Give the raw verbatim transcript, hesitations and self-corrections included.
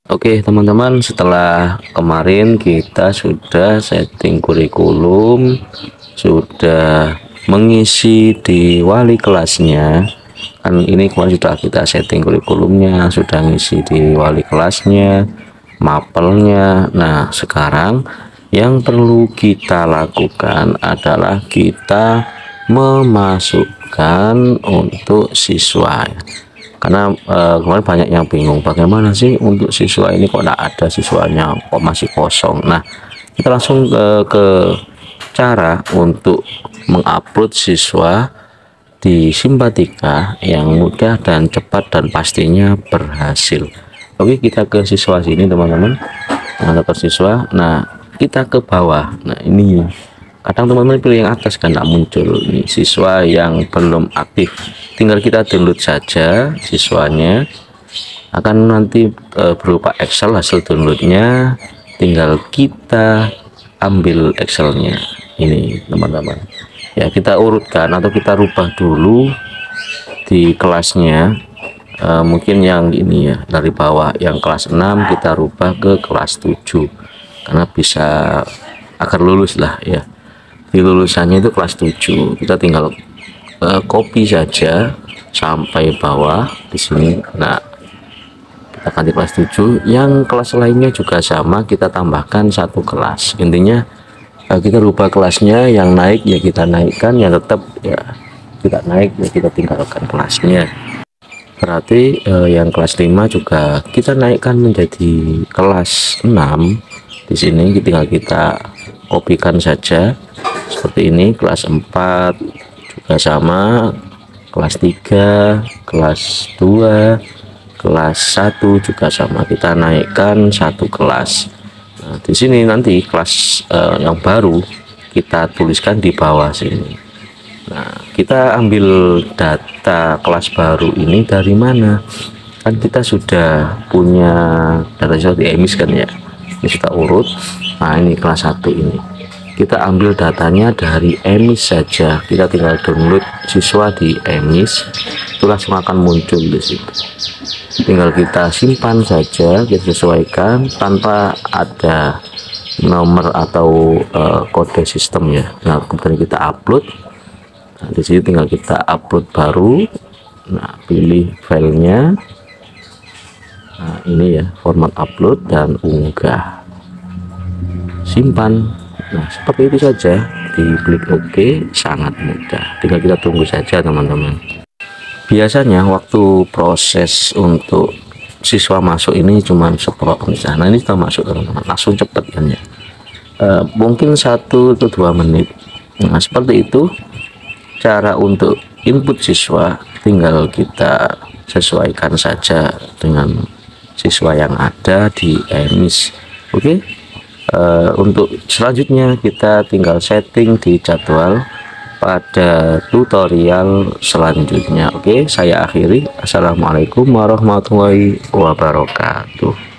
Oke teman-teman, setelah kemarin kita sudah setting kurikulum, sudah mengisi di wali kelasnya. Kan ini kemarin sudah kita setting kurikulumnya, sudah ngisi di wali kelasnya, mapelnya. Nah sekarang yang perlu kita lakukan adalah kita memasukkan untuk siswa, karena eh, kemarin banyak yang bingung bagaimana sih untuk siswa ini kok tidak ada siswanya, kok masih kosong. Nah kita langsung ke, ke cara untuk mengupload siswa di Simpatika yang mudah dan cepat dan pastinya berhasil. Oke, kita ke siswa sini teman-teman. Nah, ke siswa, nah kita ke bawah. Nah ini kadang teman-teman pilih yang atas kan tidak muncul nih siswa yang belum aktif, tinggal kita download saja siswanya, akan nanti e, berupa Excel hasil downloadnya, tinggal kita ambil Excelnya ini teman-teman ya, kita urutkan atau kita rubah dulu di kelasnya. e, mungkin yang ini ya, dari bawah yang kelas enam kita rubah ke kelas tujuh karena bisa agar lulus lah ya. Di lulusannya itu kelas tujuh, kita tinggal uh, copy saja sampai bawah di sini. Nah kita ganti kelas tujuh, yang kelas lainnya juga sama, kita tambahkan satu kelas. Intinya uh, kita rubah kelasnya, yang naik ya kita naikkan, yang tetap ya kita naik ya kita tinggalkan kelasnya. Berarti uh, yang kelas lima juga kita naikkan menjadi kelas enam. Di sini tinggal kita kopikan saja seperti ini. Kelas empat juga sama, kelas tiga, kelas dua, kelas satu juga sama, kita naikkan satu kelas. Nah di sini nanti kelas eh, yang baru kita tuliskan di bawah sini. Nah kita ambil data kelas baru ini dari mana, kan kita sudah punya data siswa di emis kan ya, ini kita urut. Nah ini kelas satu ini kita ambil datanya dari emis saja, kita tinggal download siswa di emis, itu langsung akan muncul di situ. Tinggal kita simpan saja, kita sesuaikan tanpa ada nomor atau uh, kode sistem ya. Nah kemudian kita upload. Nah, di sini tinggal kita upload baru. Nah pilih filenya. Nah ini ya, format upload dan unggah, simpan. Nah seperti itu saja, diklik OK, sangat mudah, tinggal kita tunggu saja teman-teman. Biasanya waktu proses untuk siswa masuk ini cuma seberapa menit. Nah ini sudah masuk teman-teman, langsung cepet kan ya, e, mungkin satu atau dua menit. Nah seperti itu cara untuk input siswa, tinggal kita sesuaikan saja dengan siswa yang ada di emis. Oke. Uh, untuk selanjutnya kita tinggal setting di jadwal pada tutorial selanjutnya. Oke, saya akhiri. Assalamualaikum warahmatullahi wabarakatuh.